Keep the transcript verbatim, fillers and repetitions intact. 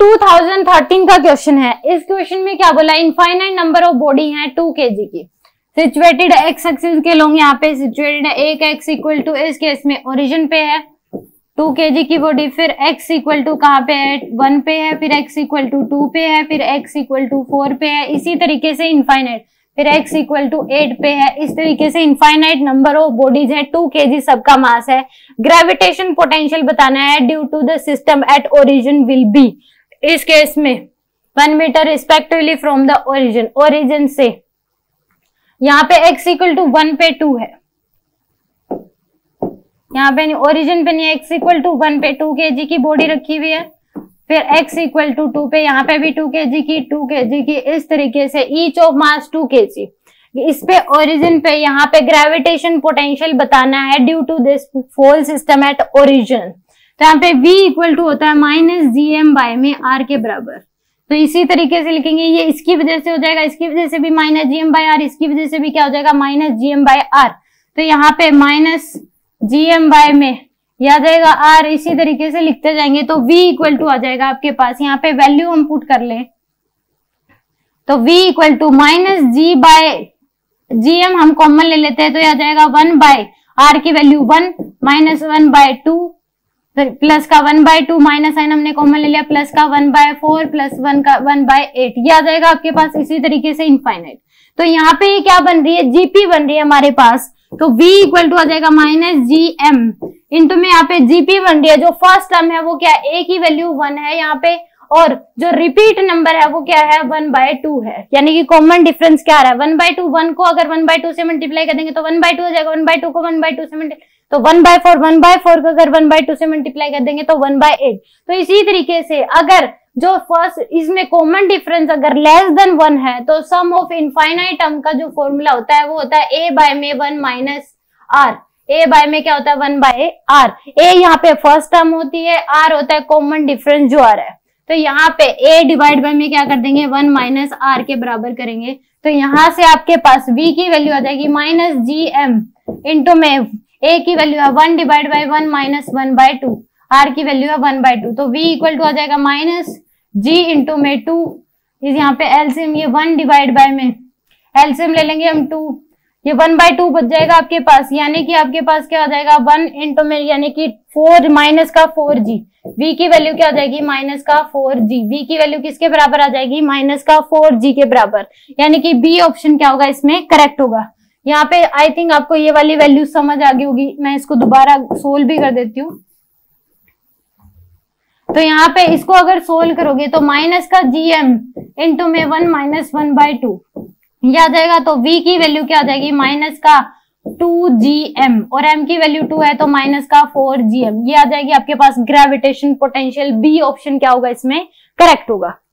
To thousand thirteen का question है। इस क्वेश्चन में क्या बोला, इनफाइनाइट नंबर ऑफ बॉडी है टू केजी की, सिचुएटेड एक्स एक्सिस के लोग यहाँ पे सिचुएटेड है, एक एक्स इक्वल टू इस केस में ओरिजिन पे है टू केजी की बॉडी, फिर x इक्वल टू कहाँ पे है, वन पे है, फिर x इक्वल टू टू पे है, फिर x इक्वल टू फोर पे है, इसी तरीके से इनफाइनाइट, फिर x इक्वल टू एट पे है। इस तरीके से इनफाइनाइट नंबर ऑफ बॉडीज है, टू केजी सबका मास है। ग्रेविटेशन पोटेंशियल बताना है due to the system at origin will be, इस केस में one metre respectively from the origin, origin से यहाँ पे x इक्वल टू वन पे टू है, यहाँ पे ओरिजिन पे नहीं है, x इक्वल टू वन पे टू केजी की बॉडी रखी हुई है, फिर x इक्वल टू टू पे यहाँ पे भी टू केजी की, टू केजी की, इस तरीके से each of mass two kg. इस पे ओरिजिन पे यहाँ पे ग्रेविटेशन पोटेंशियल बताना है due to this whole system at origin. तो यहाँ पे v इक्वल टू होता है माइनस जी एम बाय में r के बराबर। तो इसी तरीके से लिखेंगे, ये इसकी वजह से हो जाएगा, इसकी वजह से भी minus G M by R, इसकी वजह से भी क्या हो जाएगा minus G M by R. तो यहाँ पे माइनस जी एम बाय में यह आ जाएगा r, इसी तरीके से लिखते जाएंगे तो v इक्वल टू आ जाएगा आपके पास, यहाँ पे वैल्यू हम पुट कर लें तो v equal to minus G by G M हम कॉमन ले लेते हैं तो यह आ जाएगा वन बाय r की value one minus one by two, फिर प्लस का one by two, minus sign हमने कॉमन ले लिया, प्लस का one by four, plus one का वन बाय एट, ये आ जाएगा आपके पास इसी तरीके से इनफाइनाइट। तो यहाँ पे ये क्या बन रही है, जीपी बन रही है हमारे पास, तो v इक्वल टू आ जाएगा माइनस जी एम इंटू में यहाँ पे जीपी बन रही है, जो फर्स्ट टर्म है वो क्या है, a की वैल्यू वन है यहाँ पे, और जो रिपीट नंबर है वो क्या है वन बाय टू है, यानी कि कॉमन डिफरेंस क्या आ रहा है वन बाय टू, वन को अगर वन बाय टू से मल्टीप्लाई कर देंगे तो वन बाय टू हो जाएगा, वन बाय टू को वन बाय टू से मल्टीप्लाई तो one by four, one by four को अगर वन बाय टू से मल्टीप्लाई कर देंगे तो वन बाय एट। तो इसी तरीके से अगर जो फर्स्ट इसमें कॉमन डिफरेंस अगर लेस देन वन है तो सम ऑफ इनफाइनाइट टर्म का जो फॉर्मूला होता है वो होता है a बाय में one minus R, a by में क्या होता है वन बाय आर, a यहाँ पे फर्स्ट टर्म होती है, r होता है कॉमन डिफरेंस जो आ रहा है, तो यहाँ पे a डिवाइड बाय में क्या कर देंगे वन माइनस आर के बराबर करेंगे, तो यहाँ से आपके पास v की वैल्यू आ जाएगी माइनस जी एम इंटू में a की वैल्यू है one divide by one minus one by two, r की वैल्यू है वन बाय टू, तो v इक्वल टू आ जाएगा माइनस g इंटू में टू, इस यहाँ पे एलसीएम ये वन डिवाइड बाय में एलसीएम ले लेंगे हम टू, ये वन बाय टू बच जाएगा आपके पास, यानी कि आपके पास क्या हो जाएगा वन इंटू में यानी कि फोर माइनस का फोर जी, v की वैल्यू क्या हो जाएगी माइनस का फोर जी, v की वैल्यू किसके बराबर आ जाएगी माइनस का फोर जी के बराबर, यानी कि बी ऑप्शन क्या होगा इसमें करेक्ट होगा। यहाँ पे आई थिंक आपको ये वाली वैल्यू समझ आ गई होगी, मैं इसको दोबारा सोल्व भी कर देती हूँ। तो यहाँ पे इसको अगर सोल्व करोगे तो माइनस का जी एम इंटू में one minus one by two ये आ जाएगा, तो v की वैल्यू क्या आ जाएगी माइनस का टू जी एम और m की वैल्यू टू है तो माइनस का फोर जी एम, ये आ जाएगी आपके पास ग्रेविटेशन पोटेंशियल। बी ऑप्शन क्या होगा इसमें करेक्ट होगा।